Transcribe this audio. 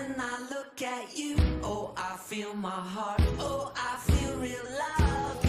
when I look at you. Oh, I feel my heart, oh, I feel real love.